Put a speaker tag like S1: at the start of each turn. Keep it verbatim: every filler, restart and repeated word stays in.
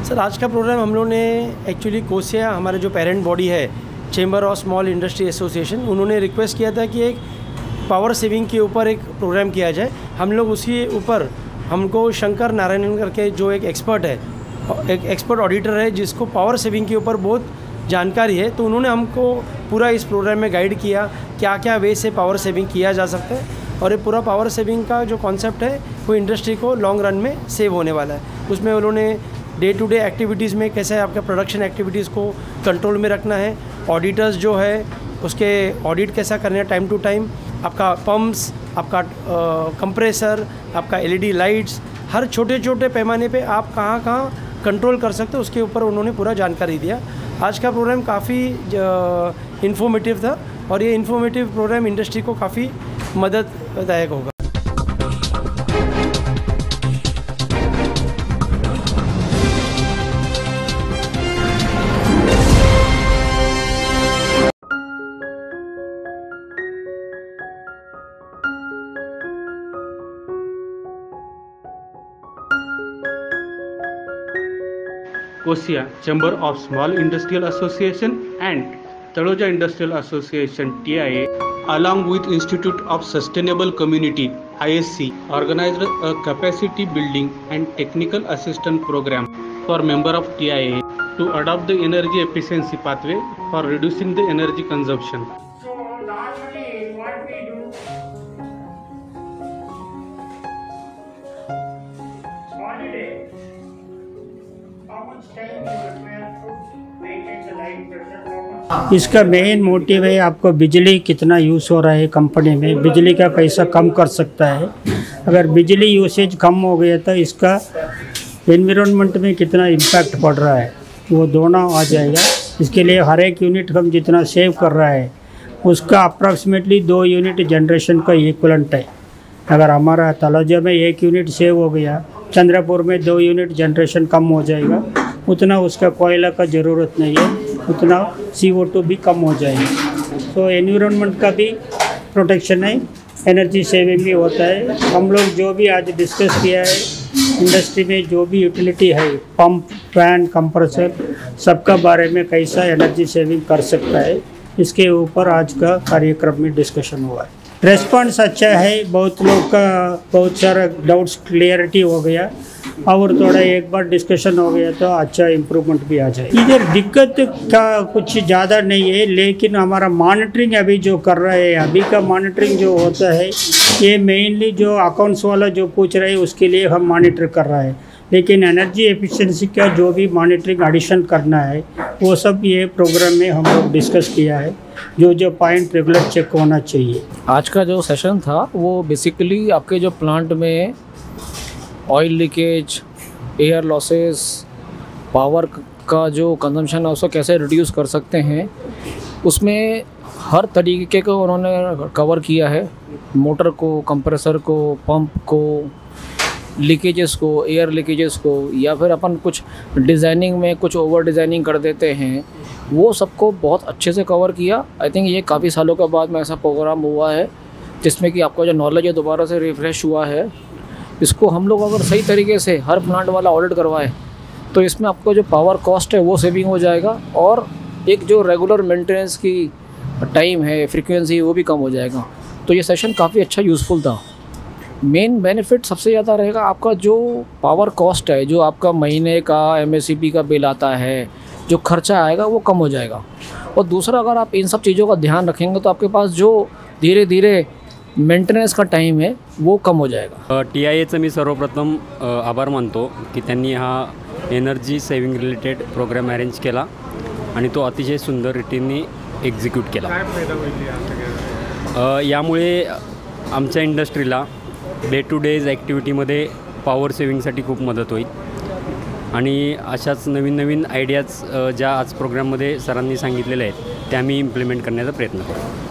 S1: Sir आज का programme हम लोगों ने एक्चुअली कोसिया हमारा जो पेरेंट बॉडी है chamber of small industry association, उन्होंने रिक्वेस्ट किया था कि एक पावर सेविंग के ऊपर एक प्रोग्राम किया जाए। हम लोग उसी ऊपर हमको शंकर नारायणन करके जो एक एक्सपर्ट है, एक एक्सपर्ट ऑडिटर है जिसको पावर सेविंग के ऊपर बहुत जानकारी है, तो उन्होंने हमको पूरा इस प्रोग्राम में गाइड किया क्या क्या वे से पावर सेविंग किया जा सकता है। और ये पूरा पावर सेविंग का जो कॉन्सेप्ट है वो इंडस्ट्री को लॉन्ग रन में सेव होने वाला है। उसमें उन्होंने डे टू डे एक्टिविटीज़ में कैसे आपका प्रोडक्शन एक्टिविटीज़ को कंट्रोल में रखना है, ऑडिटर्स जो है उसके ऑडिट कैसा करना है टाइम टू टाइम, आपका पम्प्स, आपका कंप्रेसर, आपका एलईडी लाइट्स, हर छोटे छोटे पैमाने पे आप कहाँ कहाँ कंट्रोल कर सकते हो उसके ऊपर उन्होंने पूरा जानकारी दिया। आज का प्रोग्राम काफ़ी इन्फॉर्मेटिव था और ये इन्फॉर्मेटिव प्रोग्राम इंडस्ट्री को काफ़ी मदददायक होगा।
S2: Kosia Chamber of Small Industrial Association and Taloja Industrial Association T I A along with Institute of Sustainable Community I S C organized a capacity building and technical assistance program for member of T I A to adopt the energy efficiency pathway for reducing the energy consumption.
S3: So normally what we do holiday. How much time you require to maintain the line pressure normal?
S4: इसका main motive है आपको बिजली कितना use हो रहा है company में, बिजली का कैसा कम कर सकता है। अगर बिजली यूसेज कम हो गया तो इसका एनवायरनमेंट में कितना इम्पैक्ट पड़ रहा है वो दोनों आ जाएगा। इसके लिए हर एक यूनिट हम जितना सेव कर रहा है उसका अप्रॉक्सीमेटली दो यूनिट जनरेशन का इक्वलेंट है। अगर हमारा तलोजा में एक यूनिट सेव हो गया, चंद्रपुर में दो यूनिट जनरेशन कम हो जाएगा, उतना उसका कोयला का ज़रूरत नहीं है, उतना सी ओ टू भी कम हो जाएगा। तो एनवायरनमेंट का भी प्रोटेक्शन है, एनर्जी सेविंग भी होता है। हम लोग जो भी आज डिस्कस किया है इंडस्ट्री में जो भी यूटिलिटी है, पंप, फैन, कंप्रेसर, सबका बारे में कैसा एनर्जी सेविंग कर सकता है, इसके ऊपर आज का कार्यक्रम में डिस्कशन हुआ है। रेस्पॉन्स अच्छा है, बहुत लोग का बहुत सारा डाउट्स क्लियरिटी हो गया और थोड़ा एक बार डिस्कशन हो गया तो अच्छा इम्प्रूवमेंट भी आ जाए। इधर दिक्कत का कुछ ज़्यादा नहीं है, लेकिन हमारा मॉनिटरिंग अभी जो कर रहा है, अभी का मॉनिटरिंग जो होता है ये मेनली जो अकाउंट्स वाला जो पूछ रहे हैं उसके लिए हम मॉनिटर कर रहा है, लेकिन एनर्जी एफिशिएंसी का जो भी मॉनिटरिंग एडिशन करना है वो सब ये प्रोग्राम में हम लोग डिस्कस किया है, जो जो पॉइंट रेगुलर चेक होना चाहिए।
S5: आज का जो सेशन था वो बेसिकली आपके जो प्लांट में oil leakage, air losses, power का जो कंजम्पशन है उसको कैसे रिड्यूस कर सकते हैं, उसमें हर तरीके को उन्होंने कवर किया है। मोटर को, कंप्रेसर को, पंप को, लीकेजेस को, एयर लीकेजेस को, या फिर अपन कुछ डिज़ाइनिंग में कुछ ओवर डिज़ाइनिंग कर देते हैं, वो सबको बहुत अच्छे से कवर किया। आई थिंक ये काफ़ी सालों के बाद में ऐसा प्रोग्राम हुआ है जिसमें कि आपका जो नॉलेज है दोबारा से रिफ़्रेश हुआ है। इसको हम लोग अगर सही तरीके से हर प्लांट वाला ऑडिट करवाए तो इसमें आपको जो पावर कॉस्ट है वो सेविंग हो जाएगा और एक जो रेगुलर मेंटेनेंस की टाइम है, फ्रीक्वेंसी, वो भी कम हो जाएगा। तो ये सेशन काफ़ी अच्छा यूज़फुल था। मेन बेनिफिट सबसे ज़्यादा रहेगा आपका जो पावर कॉस्ट है, जो आपका महीने का एम एस सी पी का बिल आता है, जो खर्चा आएगा वो कम हो जाएगा। और दूसरा, अगर आप इन सब चीज़ों का ध्यान रखेंगे तो आपके पास जो धीरे धीरे मेंटेनेंस का टाइम है वो कम हो जाएगा।
S6: टी आय एचं मी सर्वप्रथम आभार मानतो की त्यांनी हा energy saving related programme arrange केला आणि तो अतिशय सुंदर रीतीने एक्झिक्यूट केला। यामुळे आमच्या इंडस्ट्रीला डे टू डेज ॲक्टिव्हिटीमध्ये पॉवर सेविंगसाठी खूप मदत होईल आणि अशाच नवीन नवीन आयडियाज ज्या आज प्रोग्राममध्ये सरांनी सांगितलेल्या आहेत त्या आम्ही इम्प्लिमेंट करण्याचा प्रयत्न करू।